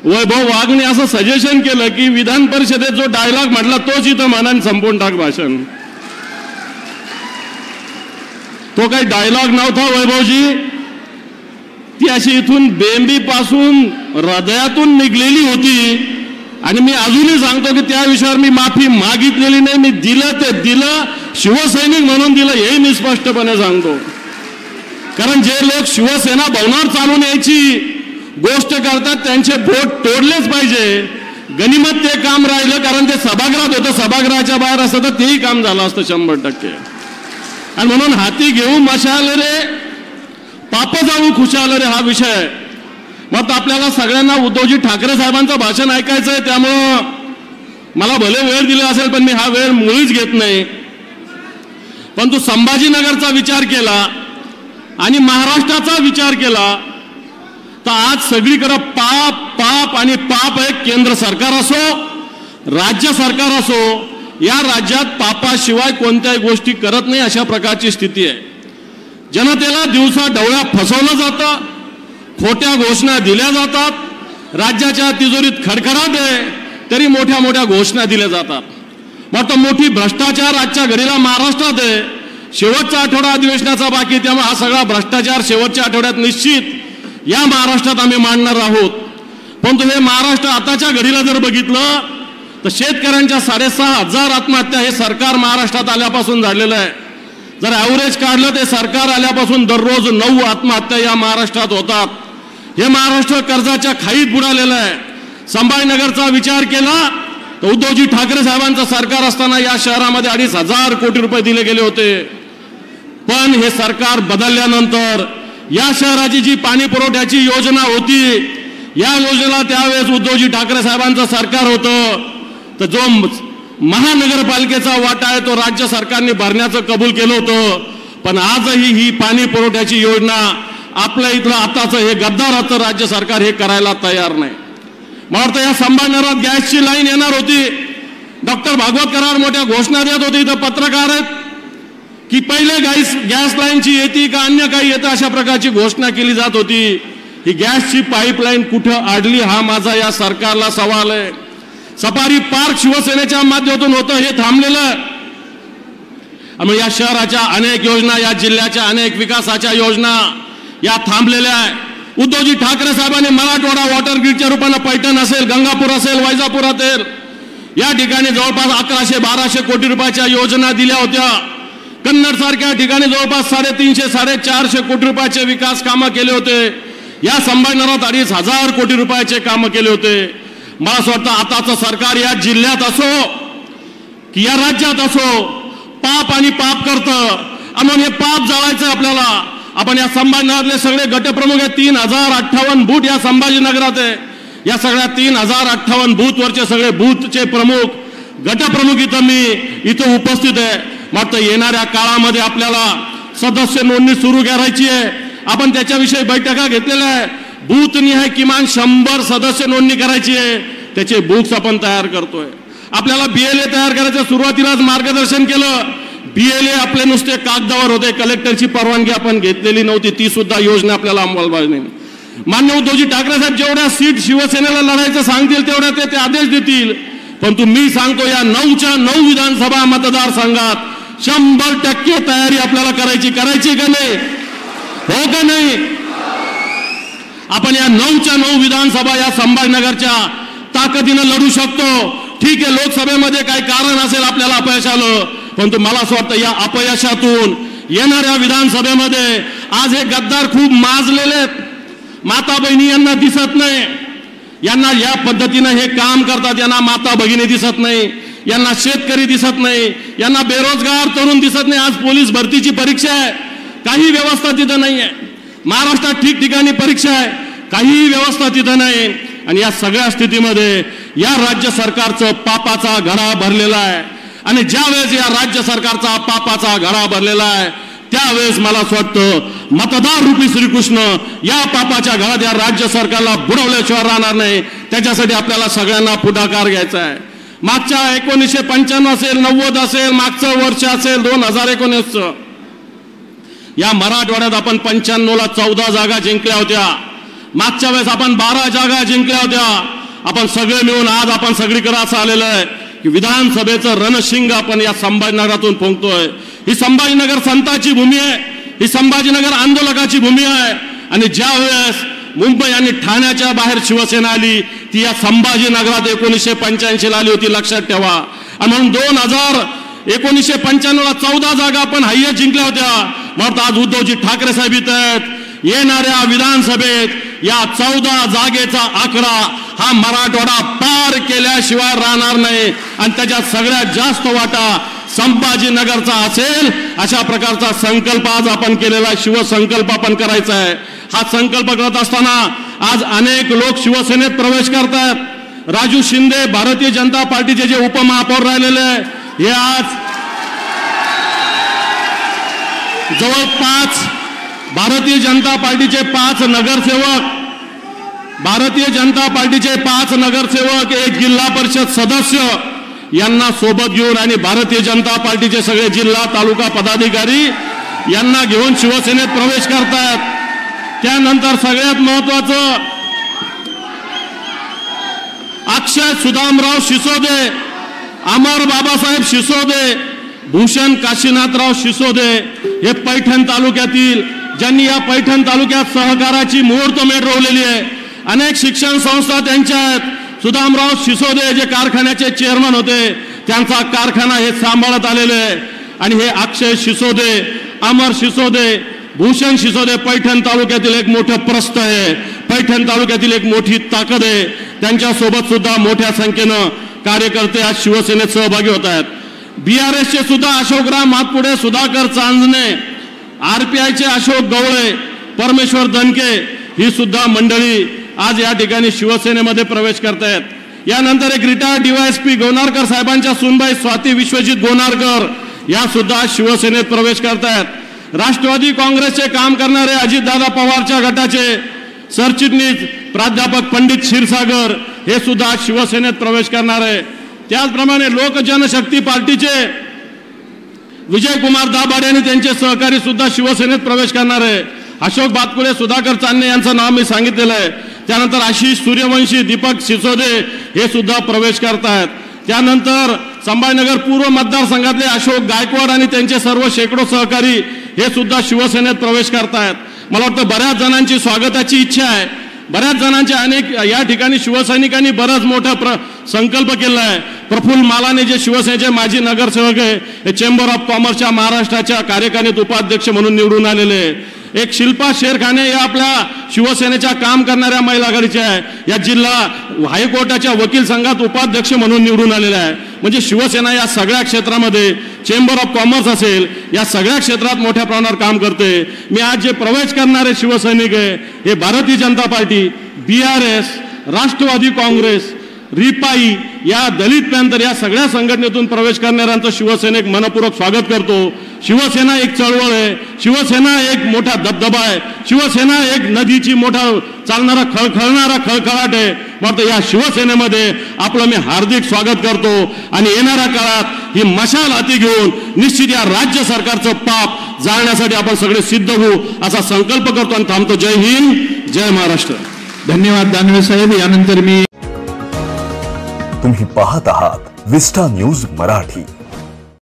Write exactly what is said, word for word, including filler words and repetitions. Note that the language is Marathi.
वैभव वाघने असं सजेशन केलं की विधान परिषदेत जो डायलॉग म्हटला तोच इथं मनाने संपवून टाक भाषण. तो काही डायलॉग नव्हता वैभवजी, ती अशी इथून बेंबी पासून हृदयातून निघलेली होती. आणि मी अजूनही सांगतो की त्या विषयावर मी माफी मागितलेली नाही, मी दिलं ते दिलं, शिवसैनिक म्हणून दिलं हे मी स्पष्टपणे सांगतो. कारण जे लोक शिवसेना भवनावर चालून यायची गोष्ट करतात त्यांचे बोट तोडलेच पाहिजे. गनिमत ते काम राहिलं कारण ते सभागृहात होतं, सभागृहाच्या बाहेर असतं तर तेही काम झालं असतं शंभर टक्के. आणि म्हणून हाती घेऊ मशाल रे पाप जाऊ खुशाल रे हा विषय. मग आपल्याला सगळ्यांना उद्धवजी ठाकरे साहेबांचं भाषण ऐकायचं आहे, त्यामुळं मला भले वेळ दिला असेल पण मी हा वेळ मुळीच घेत नाही. पण तू संभाजीनगरचा विचार केला आणि महाराष्ट्राचा विचार केला तर आज सगळीकडे पाप पाप आणि पाप आहे. केंद्र सरकार असो राज्य सरकार असो, या राज्यात पापाशिवाय कोणत्याही गोष्टी करत नाही अशा प्रकारची स्थिती आहे. जनतेला दिवसा ढवळ्या फसवलं जातं, खोट्या घोषणा दिल्या जातात, राज्याच्या तिजोरीत खडखडाट आहे तरी मोठ्या मोठ्या घोषणा दिल्या जातात. मग तर मोठी भ्रष्टाचार आजच्या घडीला महाराष्ट्रात आहे. शेवटचा आठवडा अधिवेशनाचा बाकी, त्यामुळे हा सगळा भ्रष्टाचार शेवटच्या आठवड्यात निश्चित या महाराष्ट्रात आम्ही मांडणार आहोत. पण तुम्ही महाराष्ट्र आताच्या घडीला जर बघितलं तर शेतकऱ्यांच्या साडेसहा हजार आत्महत्या हे सरकार महाराष्ट्रात आल्यापासून झालेलं आहे. जर ॲव्हरेज काढलं ते सरकार आल्यापासून दररोज नऊ आत्महत्या या महाराष्ट्रात होतात. हे महाराष्ट्र कर्जाच्या खाईत बुडालेलं आहे. संभाजीनगरचा विचार केला तर उद्धवजी ठाकरे साहेबांचं सरकार असताना या शहरामध्ये अडीच हजार कोटी रुपये दिले गेले होते. पण हे सरकार बदलल्यानंतर या शहराची जी पाणी पुरवठ्याची योजना होती, या योजनेला त्यावेळेस उद्धवजी ठाकरे साहेबांचं सरकार होतं, तर जो महानगरपालिकेचा वाटा आहे तो राज्य सरकारने भरण्याचं कबूल केलं होतं. पण आजही ही पाणी पुरवठ्याची योजना आपल्या इथलं आताचं हे गद्दाराचं राज्य सरकार हे करायला तयार नाही. मला वाटतं या संभाजीनगरात गॅसची लाईन येणार होती, डॉक्टर भागवत कराड मोठ्या घोषणा देत होते, इथं पत्रकार आहेत की पहिले गॅस गॅस लाईनची येते का अन्य काही येतं अशा प्रकारची घोषणा केली जात होती. ही गॅसची पाईपलाईन कुठं अडली हा माझा या सरकारला सवाल आहे. सफारी पार्क शिवसेनेच्या माध्यमातून होतं हे थांबलेलं. आणि या शहराच्या अनेक योजना, या जिल्ह्याच्या अनेक विकासाच्या योजना या थांबलेल्या आहे. उद्धवजी ठाकरे साहेबांनी मराठवाडा वॉटर ग्रीडच्या रूपानं पैठण असेल, गंगापूर असेल, वैजापूर असेल या ठिकाणी जवळपास अकराशे बाराशे कोटी रुपयाच्या योजना दिल्या होत्या. कन्नड सारख्या ठिकाणी जवळपास साडेतीनशे साडेचारशे कोटी रुपयाचे विकास कामं केले होते. या संभाजीनगरात अडीच हजार कोटी रुपयाचे कामं केले होते. मला असं वाटतं आताचं सरकार या जिल्ह्यात असो की या राज्यात असो पाप आणि पाप करतं. म्हणून हे पाप जाळायचं आपल्याला. आपण या संभाजीनगरातले सगळे गटप्रमुख आहे, तीन हजार अठ्ठावन्न बूथ या संभाजीनगरात आहे. या सगळ्या तीन हजार अठ्ठावन्न बूथवरचे सगळे बूथचे प्रमुख गटप्रमुख इथं मी इथं उपस्थित आहे. मात्र येणाऱ्या काळामध्ये आपल्याला सदस्य नोंदणी सुरू करायची आहे. आपण त्याच्याविषयी बैठका घेतलेल्या आहे. बूथनिहाय किमान शंभर सदस्य नोंदणी करायची आहे. त्याचे बुक्स आपण तयार करतोय. आपल्याला बीएलए तयार करायचं सुरुवातीलाच मार्गदर्शन केलं. बीएलए आपले नुसते कागदावर होते, कलेक्टरची परवानगी आपण घेतलेली नव्हती. ती सुद्धा योजना आपल्याला अंमलबजावणी. मान्य उद्धवजी ठाकरे साहेब जेवढ्या सीट शिवसेनेला लढायचं सांगतील तेवढ्या ते ते आदेश देतील. परंतु मी सांगतो या नऊच्या नऊ विधानसभा मतदारसंघात शंभर टक्के तयारी आपल्याला करायची करायची का नाही, हो का नाही? आपण या नऊच्या नऊ विधानसभा या संभाजीनगरच्या ताकदीनं लढू शकतो. ठीक आहे, लोकसभेमध्ये काही कारण असेल आपल्याला अपयश आलं, परंतु मला असं वाटतं या अपयशातून येणाऱ्या विधानसभेमध्ये आज हे गद्दार खूप माजलेले आहेत. माता बहिणी यांना दिसत नाही, यांना या पद्धतीनं हे काम करतात, यांना माता भगिनी दिसत नाही, यांना शेतकरी दिसत नाही, यांना बेरोजगार तरुण दिसत नाही. आज पोलीस भरतीची परीक्षा आहे, काही व्यवस्था तिथं नाही आहे. महाराष्ट्रात ठिकठिकाणी परीक्षा आहे, काही व्यवस्था तिथं नाही. आणि या सगळ्या स्थितीमध्ये या राज्य सरकारचं पापाचा घडा भरलेला आहे. आणि ज्या वेळेस या राज्य सरकारचा पापाचा घडा भरलेला आहे त्यावेळेस मला असं वाटतं मतदार रूपी श्रीकृष्ण या पापाच्या घरात या राज्य सरकारला बुडवल्याशिवाय राहणार नाही. त्याच्यासाठी आपल्याला सगळ्यांना पुढाकार घ्यायचा आहे. मागच्या एकोणीसशे पंच्याण्णव असेल, नव्वद असेल, मागचं वर्ष असेल दोन हजार एकोणीसचं, या मराठवाड्यात आपण पंच्याण्णवला चौदा जागा जिंकल्या होत्या. मागच्या वेळेस आपण बारा जागा जिंकल्या होत्या. आपण सगळे मिळून आज आपण सगळीकडे असं आलेलं आहे की विधानसभेचं रणशिंग आपण या संभाजीनगरातून फुंकतोय. ही संभाजीनगर संताची भूमी आहे, ही संभाजीनगर आंदोलकाची भूमी आहे. आणि ज्या वेळेस मुंबई आणि ठाण्याच्या बाहेर शिवसेना आली ती या संभाजीनगरात एकोणीसशे पंच्याऐंशी ला आली होती, लक्षात ठेवा. आणि म्हणून दोन हजार एकोणीसशे पंच्याण्णव ला चौदा जागा आपण हायस्ट जिंकल्या होत्या. म्हणून आज उद्धवजी ठाकरे साहेब इथं आहेत. येणाऱ्या विधानसभेत या चौदा जागेचा आकडा हा मराठवाडा पार केल्याशिवाय राहणार नाही. आणि त्याच्यात सगळ्यात जास्त वाटा संभाजीनगरचा असेल. अशा प्रकारचा संकल्प आज आपण केलेला शिवसंकल्प आपण करायचा आहे. हा संकल्प करत असताना आज अनेक लोक शिवसेनेत प्रवेश करतात. राजू शिंदे भारतीय जनता पार्टीचे जे उपमहापौर राहिलेले हे आज जवळपास भारतीय जनता पार्टीचे पाच नगरसेवक भारतीय जनता पार्टीचे पाच नगरसेवक एक जिल्हा परिषद सदस्य यांना सोबत घेऊन आणि भारतीय जनता पार्टीचे सगळे जिल्हा तालुका पदाधिकारी यांना घेऊन शिवसेनेत प्रवेश करतात. त्यानंतर सगळ्यात महत्वाचं अक्षय सुदामराव शिसोदे, अमर बाबासाहेब शिसोदे, भूषण काशीनाथराव शिसोदे हे पैठण तालुक्यातील ज्यांनी या पैठण तालुक्यात सहकाराची मुहूर्तमेढ रोवलेली आहे. अनेक शिक्षण संस्था त्यांच्या आहेत. सुदामराव शिसोदे जे कारखान्याचे चेअरमन होते त्यांचा कारखाना हे सांभाळत आलेले आहे. आणि हे अक्षय शिसोदे, अमर शिसोदे, भूषण शिसोदे पैठण तालुक्यातील एक मोठं प्रस्थ आहे, पैठण तालुक्यातील एक मोठी ताकद आहे. त्यांच्यासोबत सुद्धा मोठ्या संख्येनं कार्यकर्ते आज शिवसेनेत सहभागी होत आहेत. बीआरएसचे सुद्धा अशोकराव मातपुडे, सुधाकर चांदणे, आरपीआयचे अशोक गवळे, परमेश्वर दनके ही सुद्धा मंडळी आज या ठिकाणी शिवसेनेमध्ये प्रवेश करतायत. यानंतर एक रिटायर्ड डीवायएसपी गोनारकर साहेबांच्या सुनबाई स्वाती विश्वजित गोनारकर या सुद्धा शिवसेनेत प्रवेश करतायत. राष्ट्रवादी काँग्रेसचे काम करणारे अजितदादा पवारच्या गटाचे सरचिटणीस प्राध्यापक पंडित क्षीरसागर हे सुद्धा शिवसेनेत प्रवेश करणार आहे. त्याचप्रमाणे लोक जनशक्ती पार्टीचे विजयकुमार दाभाडे आणि त्यांचे सहकारी सुद्धा शिवसेनेत प्रवेश करणार आहे. अशोक बातकुळे, सुधाकर चांदणे यांचं नाव मी सांगितलेलं आहे. त्यानंतर आशिष सूर्यवंशी, दीपक सिसोदे हे सुद्धा प्रवेश करतायत. त्यानंतर संभाजीनगर पूर्व मतदारसंघातले अशोक गायकवाड आणि त्यांचे सर्व शेकडो सहकारी हे सुद्धा शिवसेनेत प्रवेश करतायत. मला वाटतं बऱ्याच जणांची स्वागताची इच्छा आहे. बऱ्याच जणांचे अनेक या ठिकाणी शिवसैनिकांनी बराच मोठा प्र संकल्प केला आहे. प्रफुल्ल मालाने जे शिवसेनेचे माजी नगरसेवक आहे हे चेंबर ऑफ कॉमर्सच्या महाराष्ट्राच्या कार्यकारिणीत उपाध्यक्ष म्हणून निवडून आलेले आहे. एक शिल्पा शेरखाने या आपल्या शिवसेनेच्या काम करणाऱ्या महिला आघाडीच्या आहे. या जिल्हा हायकोर्टाच्या वकील संघात उपाध्यक्ष म्हणून निवडून आलेल्या आहे. म्हणजे शिवसेना या सगळ्या क्षेत्रामध्ये चेंबर ऑफ कॉमर्स असेल या सगळ्या क्षेत्रात मोठ्या प्रमाणावर काम करते. मी आज जे प्रवेश करणारे शिवसैनिक आहे हे Bharatiya Janata Party, BRS, Rashtravadi Congress, RPI या दलित पॅंथर या सगळ्या संघटनेतून प्रवेश करणाऱ्यांचं शिवसेनेक मनपूर्वक स्वागत करतो. शिवसेना एक चळवळ आहे, शिवसेना एक मोठा दबदबा आहे, शिवसेना एक नदीची मोठा चालणारा खळखळणारा खळखळाट आहे. मग या शिवसेनेमध्ये आपलं मी हार्दिक स्वागत करतो. आणि येणाऱ्या काळात ही मशाल हाती घेऊन निश्चित या राज्य सरकारचं पाप जाळण्यासाठी आपण सगळे सिद्ध होऊ असा संकल्प करतो आणि थांबतो. जय हिंद, जय महाराष्ट्र. धन्यवाद दानवे साहेब. यानंतर मी तुम्ही पाहत आहात विस्टा न्यूज मराठी.